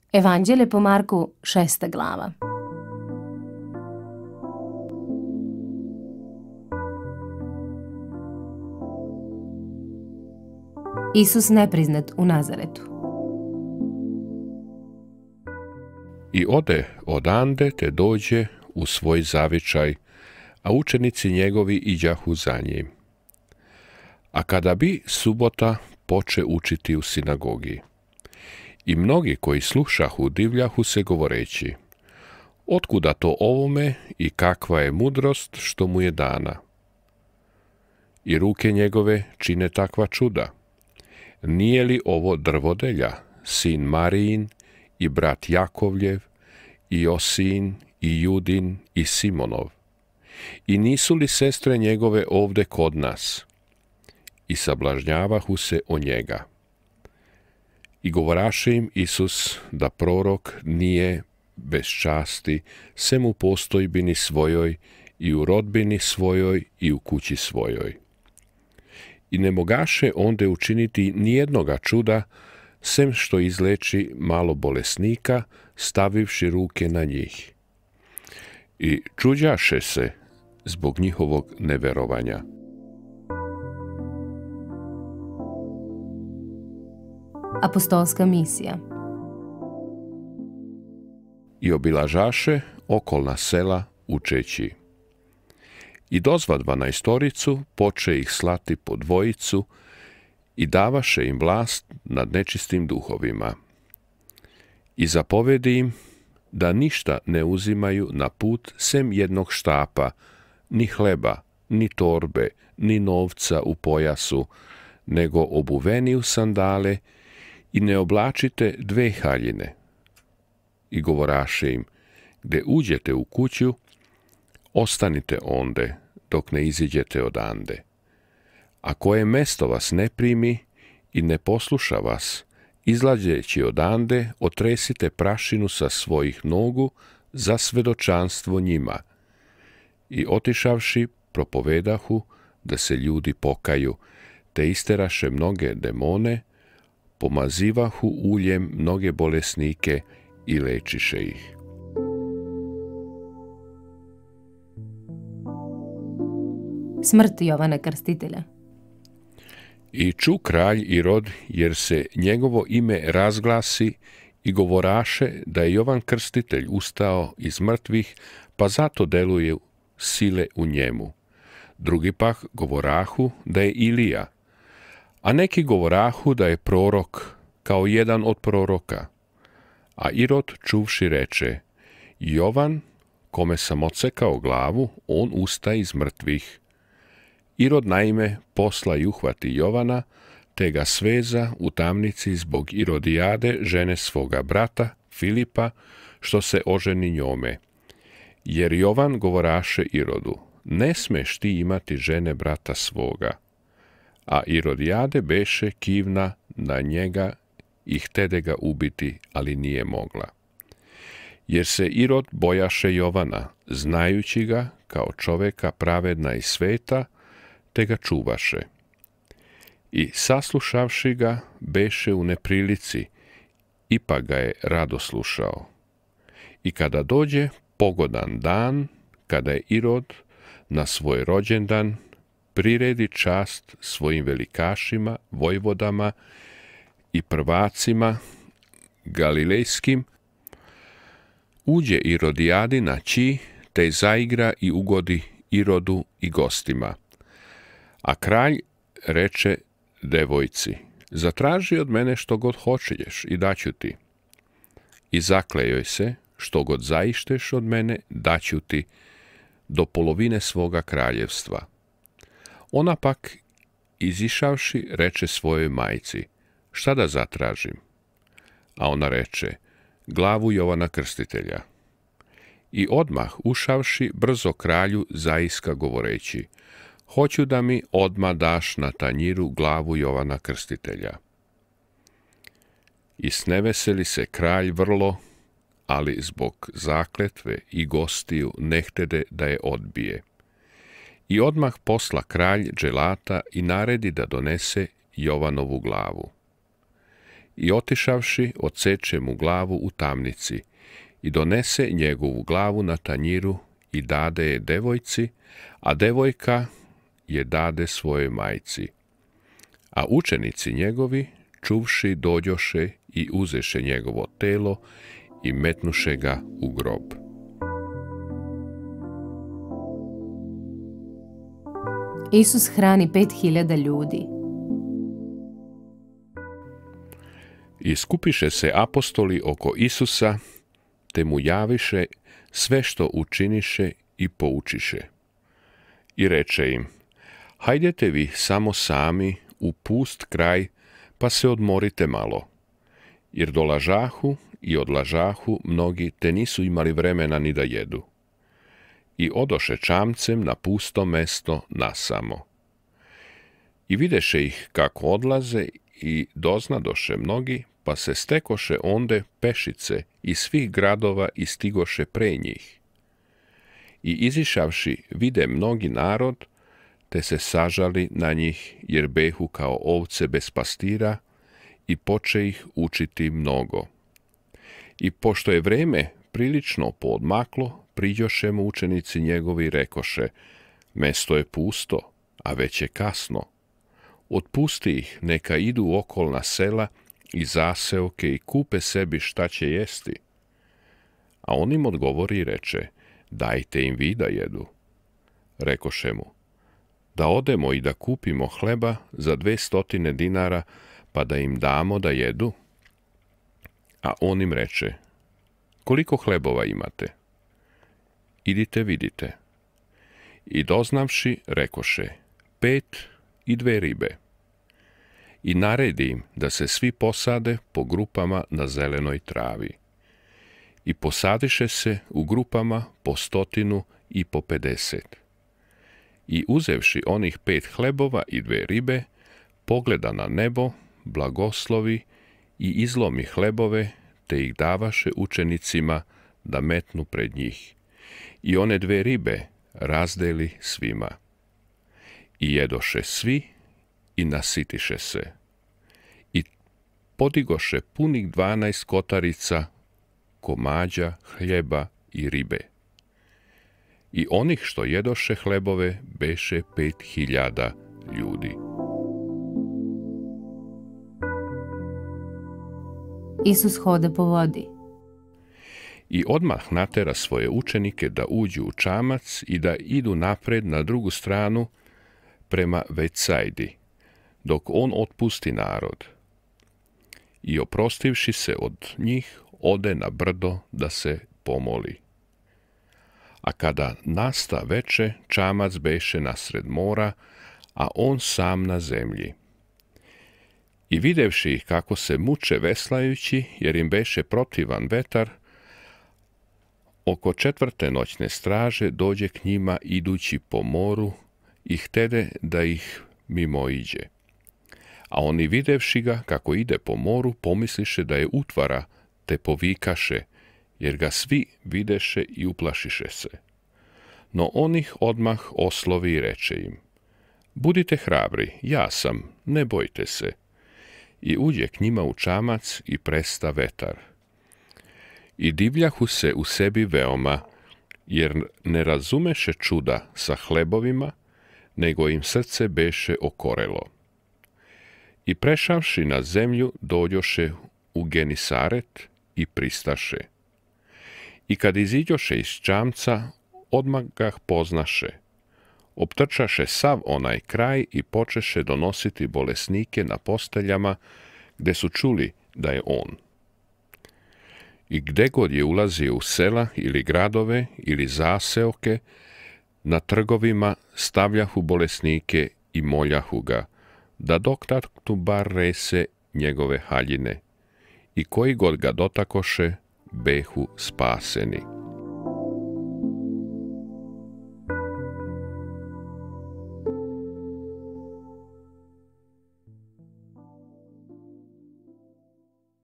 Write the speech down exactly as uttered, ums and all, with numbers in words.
Evanđelje po Marku, šesta glava. Isus nepriznat u Nazaretu. I ode odande te dođe u svoj zavičaj, a učenici njegovi iđahu za njim. A kada bi subota, poče učiti u sinagogi. I mnogi koji slušahu divljahu se govoreći: otkuda to ovome i kakva je mudrost što mu je dana? I ruke njegove čine takva čuda. Nije li ovo drvodelja, sin Marijin i brat Jakovljev, i Josin, i Judin, i Simonov? I nisu li sestre njegove ovde kod nas? I sablažnjavahu se o njega. I govoraše im Isus da prorok nije bez časti, sem u postojbini svojoj, i u rodbini svojoj, i u kući svojoj. I ne mogaše onde učiniti nijednoga čuda, sem što izleči malo bolesnika, stavivši ruke na njih. I čuđaše se zbog njihovog neverovanja. Apostolska misija. I obilažaše okolna sela učeći. I dozva dvanaestoricu, poče ih slati po dvojicu i davaše im vlast nad nečistim duhovima. I zapovedi im da ništa ne uzimaju na put sem jednog štapa, ni hleba, ni torbe, ni novca u pojasu, nego obuveni u sandale, i ne oblačite dve haljine. I govoraše im: gde uđete u kuću, ostanite onde, dok ne iziđete odande. A koje mesto vas ne primi i ne posluša vas, izlazeći odande, otresite prašinu sa svojih nogu za svedočanstvo njima. I otišavši, propovedahu da se ljudi pokaju, te isteraše mnoge demone, pomazivahu uljem mnoge bolesnike i lečiše ih. Smrt Jovana Krstitelja. I ču kralj Irod, jer se njegovo ime razglasi, i govoraše da je Jovan Krstitelj ustao iz mrtvih, pa zato deluje sile u njemu. Drugi pak govorahu da je Ilija, a neki govorahu da je prorok, kao jedan od proroka. A Irod čuvši reče: Jovan, kome sam odsekao glavu, on usta iz mrtvih. Irod naime posla i uhvati Jovana, te ga sveza u tamnici zbog Irodijade, žene svoga brata, Filipa, što se oženi njome. Jer Jovan govoraše Irodu: ne smeš ti imati žene brata svoga. A Irodijade beše kivna na njega i htede ga ubiti, ali nije mogla. Jer se Irod bojaše Jovana, znajući ga kao čoveka pravedna i sveta, te ga čuvaše. I saslušavši ga, beše u neprilici, ipak ga je rado slušao. I kada dođe pogodan dan, kada je Irod na svoj rođendan, priredi čast svojim velikašima, vojvodama i prvacima galilejskim, uđe Irodijadi na ći, te zaigra i ugodi Irodu i gostima. A kralj reče devojci: zatraži od mene što god hoćeš i daću ti. I zaklejoj se: što god zaišteš od mene, daću ti do polovine svoga kraljevstva. Ona pak, izišavši, reče svojoj majci: šta da zatražim? A ona reče: glavu Jovana Krstitelja. I odmah ušavši, brzo kralju zaiska govoreći: hoću da mi odmah daš na tanjiru glavu Jovana Krstitelja. I sneveseli se kralj vrlo, ali zbog zakletve i gostiju ne htede da je odbije. I odmah posla kralj dželata i naredi da donese Jovanovu glavu. i otišavši odseče mu glavu u tamnici i donese njegovu glavu na tanjiru i dade je devojci, a devojka je dade svojoj majci. A učenici njegovi, čuvši, dođoše i uzeše njegovo telo i metnuše ga u grob. Isus hrani pet hiljada ljudi. I skupiše se apostoli oko Isusa, te mu javiše sve što učiniše i poučiše. I reče im, hajdete vi samo sami u pust kraj, pa se odmorite malo, jer dolažahu i odlažahu mnogi, te nisu imali vremena ni da jedu. I odoše čamcem na pusto mesto nasamo. I videše ih kako odlaze i doznadoše mnogi, pa se stekoše onde pešice iz svih gradova i stigoše pre njih. I izišavši vide mnogi narod, te se sažali na njih, jer behu kao ovce bez pastira, i poče ih učiti mnogo. I pošto je vreme prilično poodmaklo, priđoše mu učenici njegovi i rekoše, mesto je pusto, a već je kasno. Otpusti ih, neka idu u okolna sela i zaseoke i kupe sebi šta će jesti. A on im odgovori i reče, dajte im vi da jedu. Rekoše mu, da odemo i da kupimo hleba za dve stotine dinara, pa da im damo da jedu? A on im reče, koliko hlebova imate? Idite vidite. I doznavši, rekoše, pet i dve ribe. I naredi im da se svi posade po grupama na zelenoj travi. I posadiše se u grupama po stotinu i po pedeset. I uzevši onih pet hlebova i dve ribe, pogleda na nebo, blagoslovi i izlomi hlebove, te ih davaše učenicima da metnu pred njih. I one dve ribe razdeli svima. I jedoše svi i nasitiše se. I podigoše punih dvanaest kotarica komađa, hljeba i ribe. I onih što jedoše hlebove beše pet hiljada ljudi. Isus hoda po vodi. I odmah natera svoje učenike da uđu u čamac i da idu napred na drugu stranu prema Vecajdi, dok on otpusti narod. I oprostivši se od njih, ode na brdo da se pomoli. A kada nasta veče, čamac beše nasred mora, a on sam na zemlji. I videvši ih kako se muče veslajući, jer im beše protivan vetar, oko četvrte noćne straže dođe k njima idući po moru i htede da ih mimoiđe. A oni videvši ga kako ide po moru, pomisliše da je utvara, te povikaše, jer ga svi videše i uplašiše se. No on ih odmah oslovi i reče im, budite hrabri, ja sam, ne bojte se. I uđe k njima u čamac i presta vetar. I divljahu se u sebi veoma, jer ne razumeše čuda sa hlebovima, nego im srce beše okorelo. I prešavši na zemlju, dođoše u Genisaret i pristaše. I kad iziđoše iz čamca, odmah ga poznaše. Optrčaše sav onaj kraj i počeše donositi bolesnike na posteljama, gde su čuli da je on. I gde god je ulazio u sela ili gradove ili zaseoke, na trgovima stavljahu bolesnike i moljahu ga, da dotaknu bar rese njegove haljine. I koji god ga dotakoše, behu spaseni.